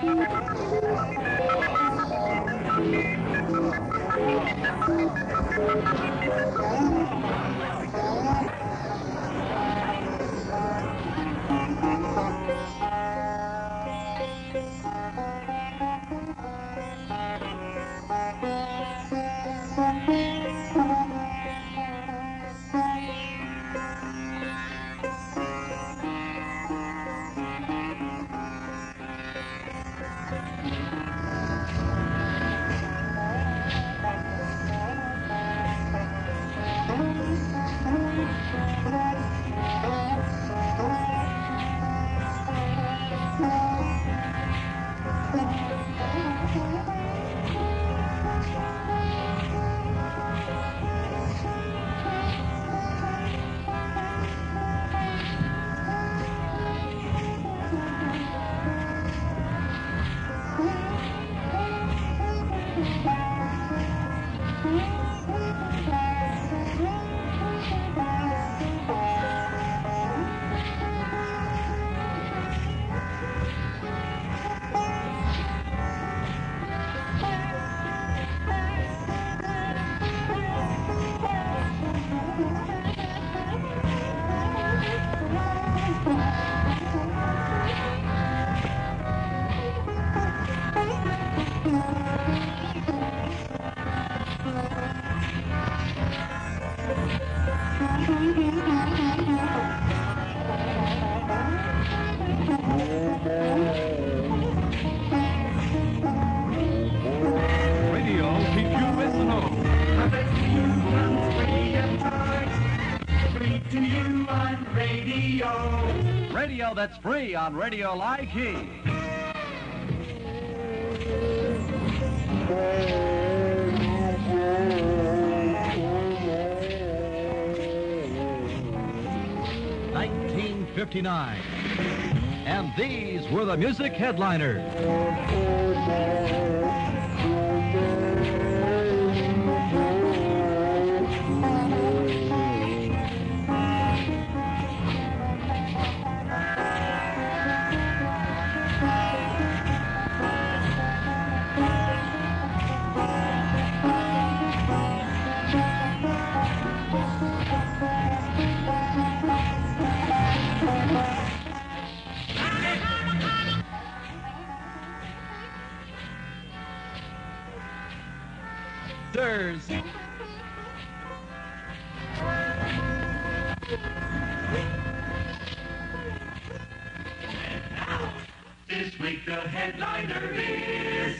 Radio that's free on Radio Laiki. '59, and these were the music headliners. This week the headliner is...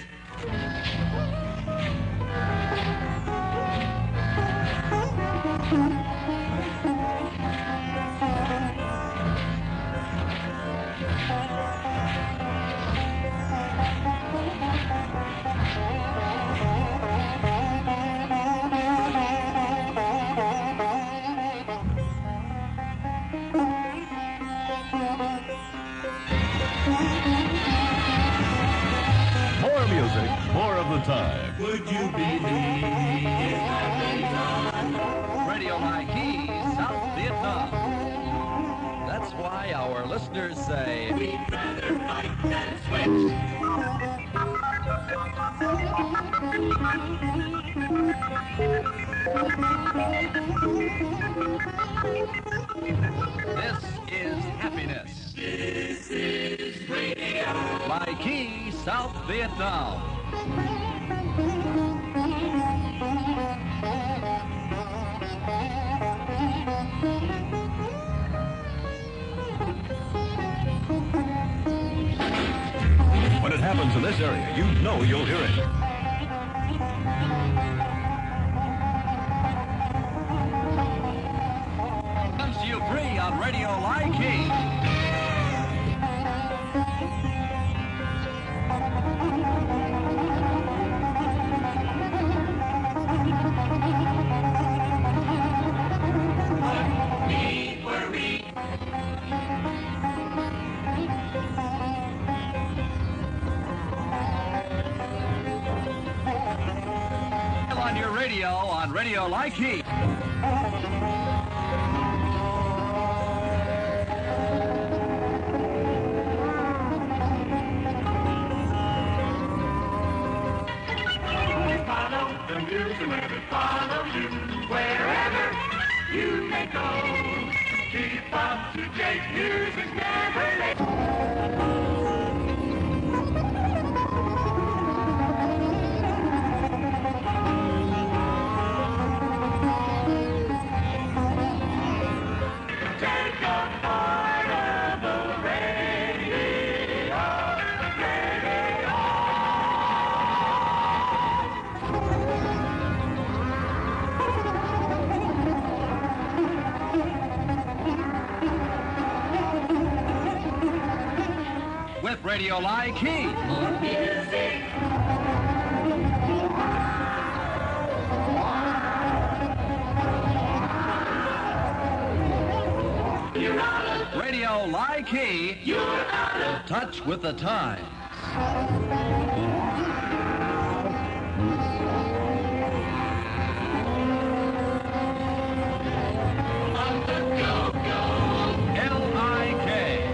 More music, more of the time. Would you believe that Radio Laiki, South Vietnam. That's why our listeners say we'd rather fight than switch? this is happiness. This is Radio. Laiki, South Vietnam. When it happens in this area, you know you'll hear it. Comes to you free on Radio Laiki. On your radio on Radio Laiki. news and let it follow you wherever you may go. Keep up to date, music never late. Take a portable radio, radio. With Radio Lie Key. Music. You're out of, Radio Lie Key. you're out of Touch with the times. on the go-go. L-I-K.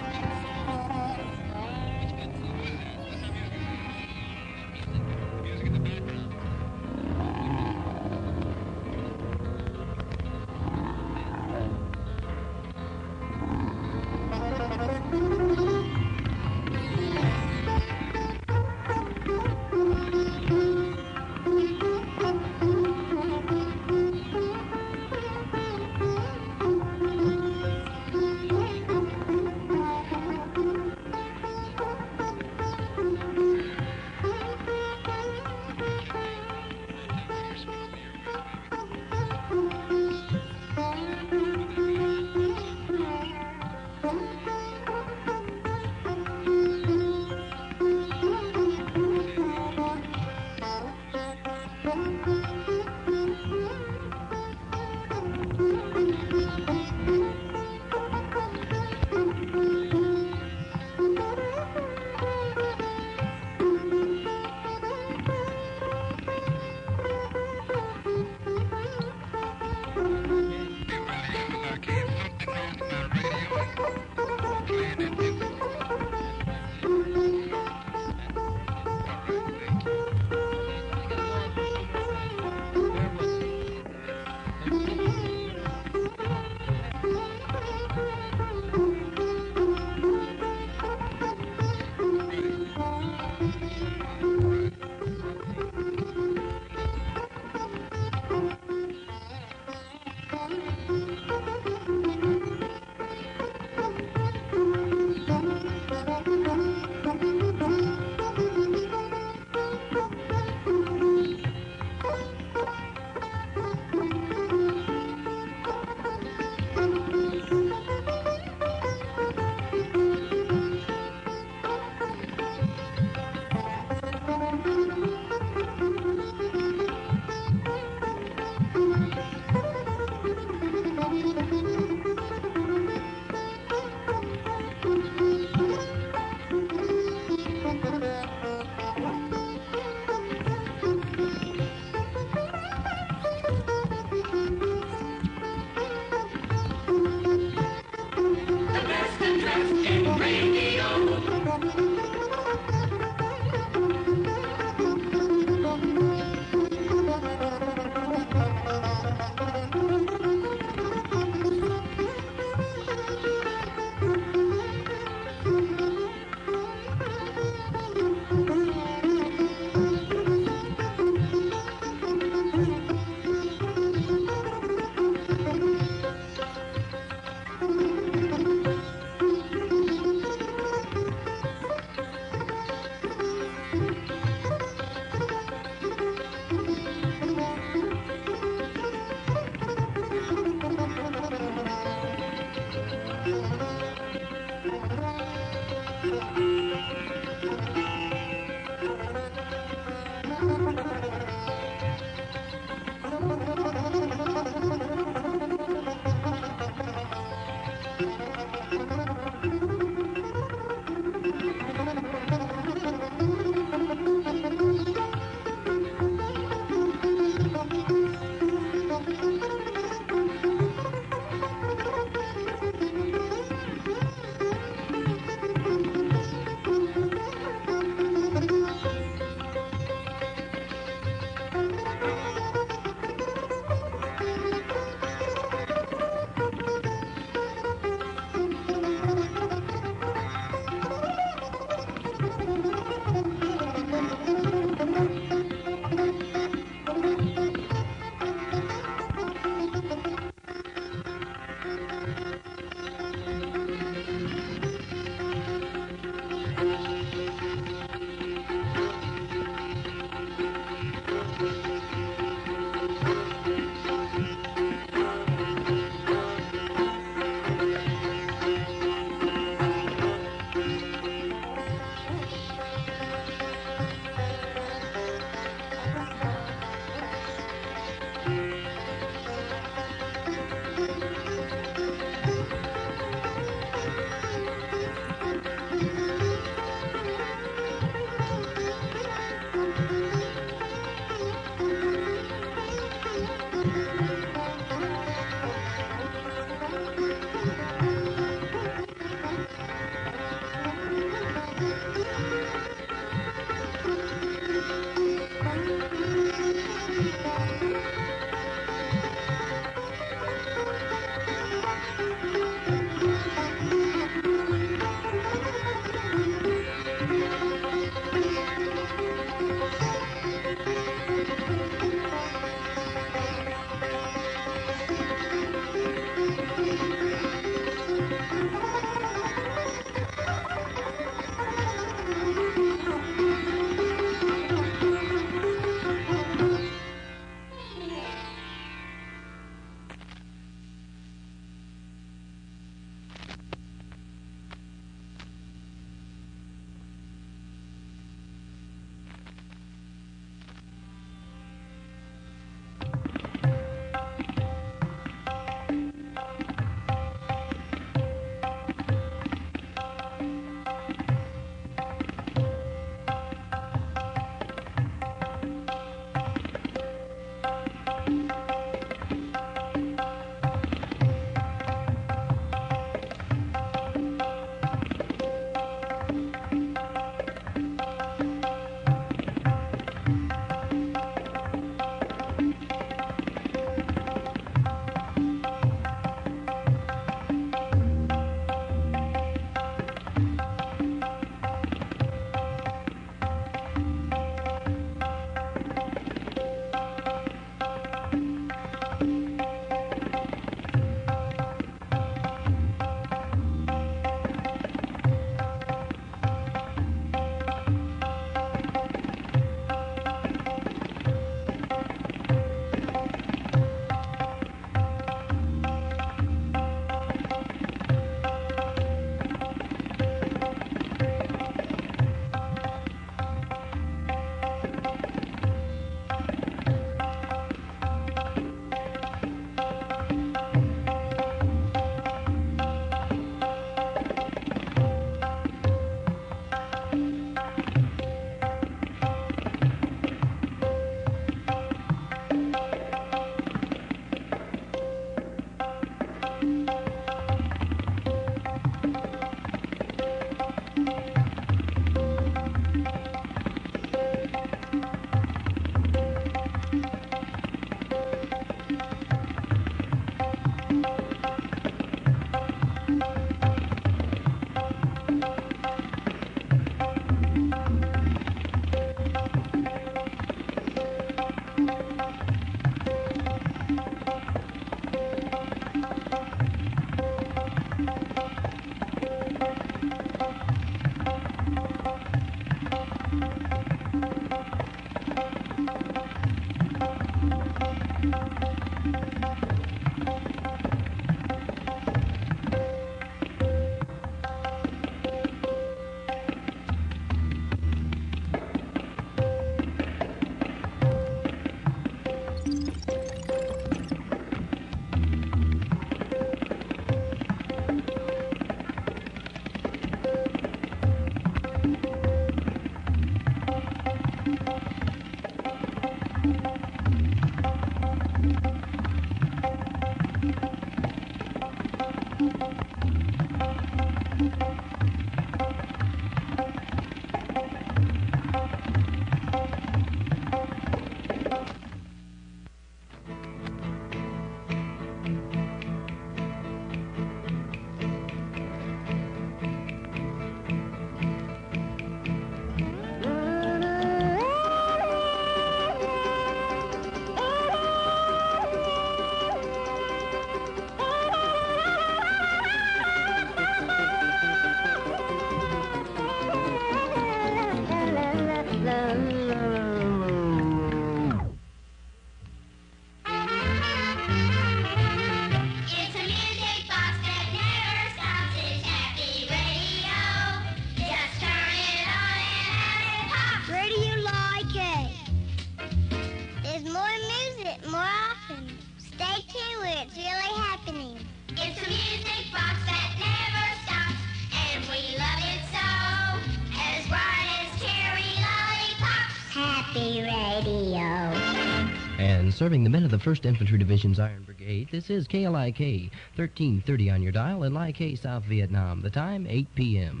It's a music box that never stops. It's happy radio. Just turn it on and it pops. Radio like it. There's more music more often. Stay tuned where it's really happening. It's a music box that never stops, and we love it so. As bright as cherry lollipops. Happy radio. And serving the men of the 1st Infantry Division's Iron Brigade, this is KLIK, 1330 on your dial in Lai K, South Vietnam. The time, 8 p.m.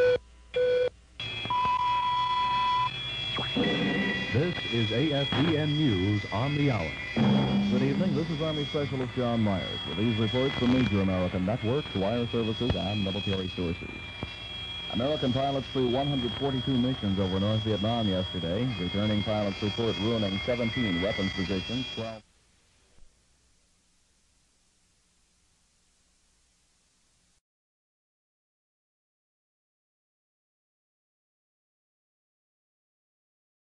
This is ASVN News on the hour. Good evening. This is Army Specialist John Myers with these reports from major American networks, wire services, and military sources. American pilots flew 142 missions over North Vietnam yesterday. Returning pilots report ruining 17 weapons positions, 12...